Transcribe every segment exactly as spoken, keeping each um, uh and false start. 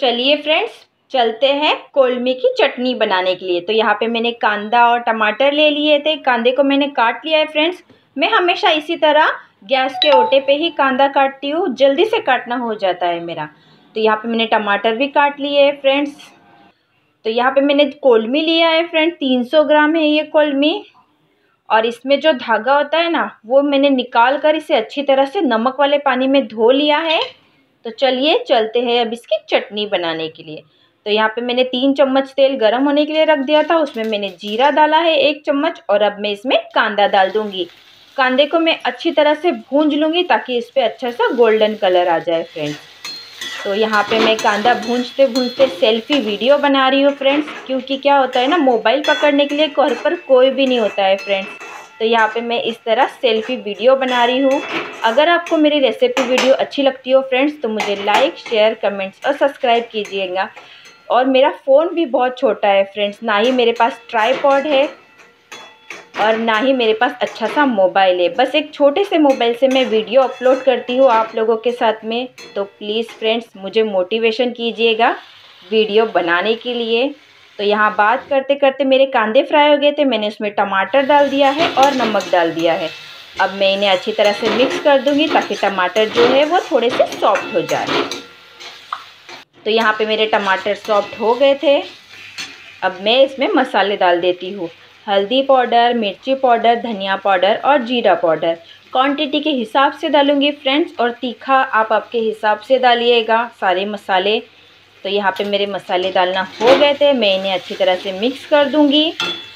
चलिए फ्रेंड्स, चलते हैं कोलमी की चटनी बनाने के लिए। तो यहाँ पे मैंने कांदा और टमाटर ले लिए थे। कांदे को मैंने काट लिया है फ्रेंड्स। मैं हमेशा इसी तरह गैस के ओटे पे ही कांदा काटती हूँ, जल्दी से काटना हो जाता है मेरा। तो यहाँ पे मैंने टमाटर भी काट लिए है फ्रेंड्स। तो यहाँ पे मैंने कोलमी लिया है फ्रेंड, तीन सौ ग्राम है ये कोलमी। और इसमें जो धागा होता है ना, वो मैंने निकाल कर इसे अच्छी तरह से नमक वाले पानी में धो लिया है। तो चलिए चलते हैं अब इसकी चटनी बनाने के लिए। तो यहाँ पे मैंने तीन चम्मच तेल गरम होने के लिए रख दिया था। उसमें मैंने जीरा डाला है एक चम्मच, और अब मैं इसमें कांदा डाल दूंगी। कांदे को मैं अच्छी तरह से भूंज लूँगी ताकि इस पर अच्छा सा गोल्डन कलर आ जाए फ्रेंड्स। तो यहाँ पे मैं कांदा भूंजते भूंजते सेल्फी वीडियो बना रही हूँ फ्रेंड्स, क्योंकि क्या होता है ना, मोबाइल पकड़ने के लिए घर पर कोई भी नहीं होता है फ्रेंड्स। तो यहाँ पे मैं इस तरह सेल्फी वीडियो बना रही हूँ। अगर आपको मेरी रेसिपी वीडियो अच्छी लगती हो फ्रेंड्स, तो मुझे लाइक, शेयर, कमेंट्स और सब्सक्राइब कीजिएगा। और मेरा फ़ोन भी बहुत छोटा है फ्रेंड्स, ना ही मेरे पास ट्राईपॉड है और ना ही मेरे पास अच्छा सा मोबाइल है। बस एक छोटे से मोबाइल से मैं वीडियो अपलोड करती हूँ आप लोगों के साथ में। तो प्लीज़ फ्रेंड्स, मुझे मोटिवेशन कीजिएगा वीडियो बनाने के लिए। तो यहाँ बात करते करते मेरे कांदे फ्राई हो गए थे। मैंने उसमें टमाटर डाल दिया है और नमक डाल दिया है। अब मैं इन्हें अच्छी तरह से मिक्स कर दूँगी ताकि टमाटर जो है वो थोड़े से सॉफ्ट हो जाए। तो यहाँ पे मेरे टमाटर सॉफ्ट हो गए थे। अब मैं इसमें मसाले डाल देती हूँ। हल्दी पाउडर, मिर्ची पाउडर, धनिया पाउडर और जीरा पाउडर क्वांटिटी के हिसाब से डालूँगी फ्रेंड्स, और तीखा आप आपके हिसाब से डालिएगा सारे मसाले। तो यहाँ पे मेरे मसाले डालना हो गए थे। मैं इन्हें अच्छी तरह से मिक्स कर दूँगी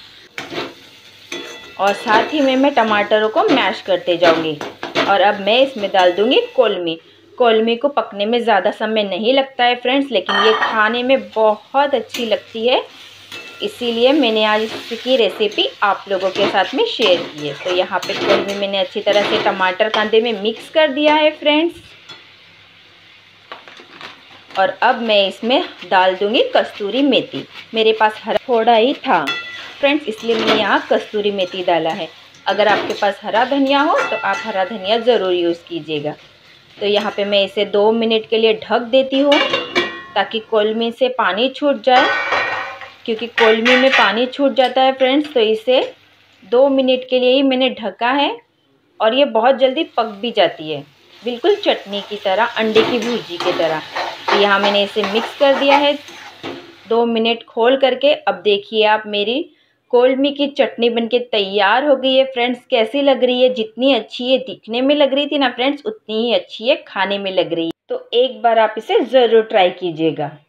और साथ ही में मैं टमाटरों को मैश करते जाऊँगी। और अब मैं इसमें डाल दूँगी कोलमी। कोलमी को पकने में ज़्यादा समय नहीं लगता है फ्रेंड्स, लेकिन ये खाने में बहुत अच्छी लगती है, इसीलिए मैंने आज इसकी रेसिपी आप लोगों के साथ में शेयर की है। तो यहाँ पे कोलमी मैंने अच्छी तरह से टमाटर कांदे में मिक्स कर दिया है फ्रेंड्स। और अब मैं इसमें डाल दूँगी कस्तूरी मेथी। मेरे पास हरा थोड़ा ही था फ्रेंड्स, इसलिए मैंने यहाँ कस्तूरी मेथी डाला है। अगर आपके पास हरा धनिया हो तो आप हरा धनिया ज़रूर यूज़ कीजिएगा। तो यहाँ पे मैं इसे दो मिनट के लिए ढक देती हूँ ताकि कोलमी से पानी छूट जाए, क्योंकि कोलमी में पानी छूट जाता है फ्रेंड्स। तो इसे दो मिनट के लिए ही मैंने ढका है और ये बहुत जल्दी पक भी जाती है, बिल्कुल चटनी की तरह, अंडे की भुर्जी की तरह। तो यहाँ मैंने इसे मिक्स कर दिया है दो मिनट खोल करके। अब देखिए आप, मेरी कोलमी की चटनी बनके तैयार हो गई है फ्रेंड्स। कैसी लग रही है? जितनी अच्छी ये दिखने में लग रही थी ना फ्रेंड्स, उतनी ही अच्छी है खाने में लग रही है। तो एक बार आप इसे ज़रूर ट्राई कीजिएगा।